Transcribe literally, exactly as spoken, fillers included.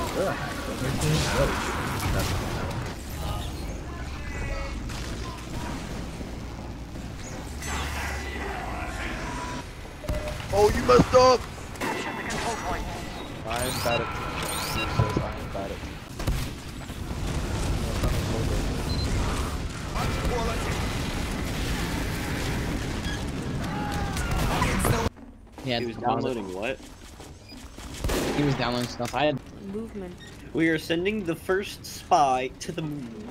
You're a hack. Don't make me ouch. That's Oh, you messed up! I am bad at team. Steve says I am bad at team. Yeah, He was downloading what? He was downloading stuff. I had Movement. We are sending the first spy to the moon.